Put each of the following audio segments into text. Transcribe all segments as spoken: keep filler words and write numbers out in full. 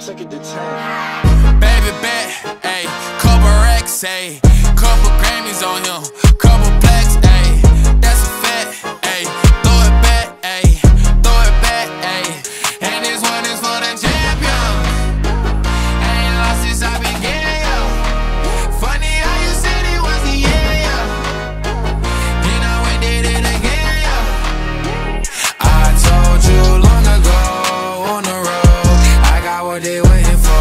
Take it to ten. Baby bet, ayy, couple racks, ayy, couple Grammys on him, couple blacks, ayy, that's a fact, ayy, throw it back, ayy, throw it back, ayy, and this one is for the champion. Ain't lost since I began, yo. Funny how you said it was the year, yo. You know we did it again, yo. I told you long ago on the road, I got what they waiting for.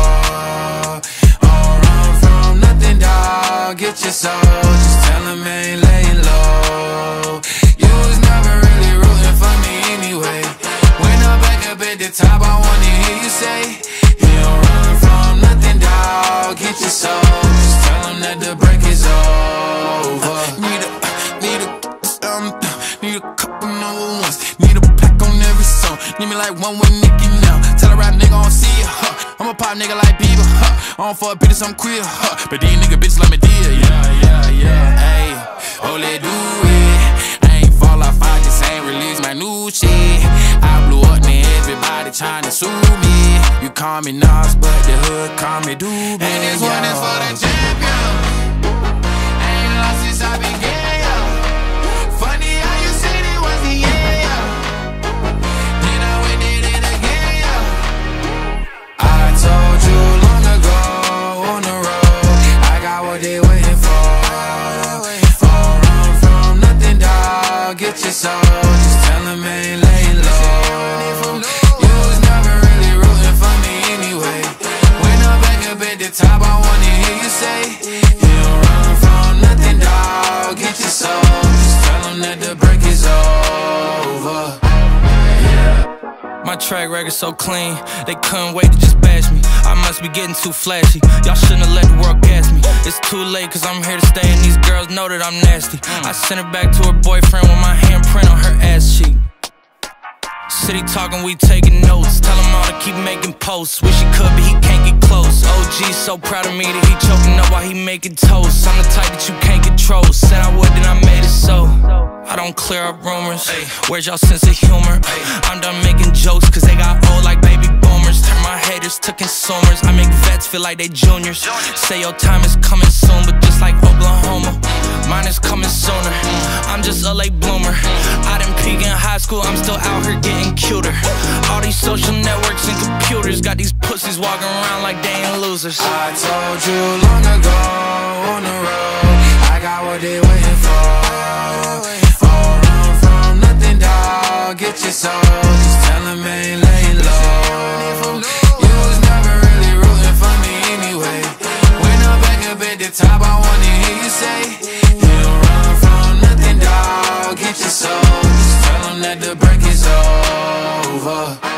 Get your soul, just tell him I ain't laying low. You was never really rooting for me anyway. When I'm back up at the top, I wanna hear you say, you don't run from nothing, dawg. Get your soul, just tell him that the break is over. Need a, need a, um, need a couple number ones. Need a pack on every song. Need me like one with Nicki now. Tell a rap nigga I don't see ya, huh. I'm a pop nigga like Bieber, huh. I don't fuck bitches, I'm queer, huh. But these nigga bitches like me dear, yeah, yeah, yeah. Ayy, oh let do it. I ain't fall off, I just ain't release my new shit. I blew up, man, everybody tryna sue me. You call me Nas, but the hood call me Doobie. And this yeah. one is for the champion. Ain't lost since I began, yo. Funny how you said it was the year, yo. You know we did it again, yo. I told you long ago on the road, I got what they waiting for. Don't run from nothing, dawg. Get your soul, just tell him I ain't laying low. You was never really rooting for me anyway. When I'm back up at the top, I wanna hear you say, you don't run from nothing, dawg. Get your soul, just tell him that the break is over. My track record so clean, they couldn't wait to just bash me. I must be getting too flashy, y'all shouldn't have let the world gas me. It's too late cause I'm here to stay and these girls know that I'm nasty. I sent her back to her boyfriend with my handprint on her ass cheek. City talking, we taking notes. Tell him all to keep making posts. Wish he could, but he can't get close. O G's so proud of me that he choking up while he making toast. I'm the type that you can't control. Said I would, then I made it so. I don't clear up rumors. Where's y'all sense of humor? I'm done making jokes cause they got old like baby boomers. Turn my haters to consumers. I make vets feel like they juniors. Say your time is coming soon, but just like Oklahoma, mine is coming sooner. I'm just a late bloomer. I didn't peak in high school, I'm still out here getting cuter. All these social networks and computers got these pussies walking around like they ain't losers. I told you long ago on the road, I got what they waiting for. Don't run from nothing, dawg. Get your soul, just tell him I ain't laying low. You was never really rooting for me anyway. When I'm back up at the top, I wanna hear you say, you don't run from nothing, dawg. Get your soul, just tell him that the break is over.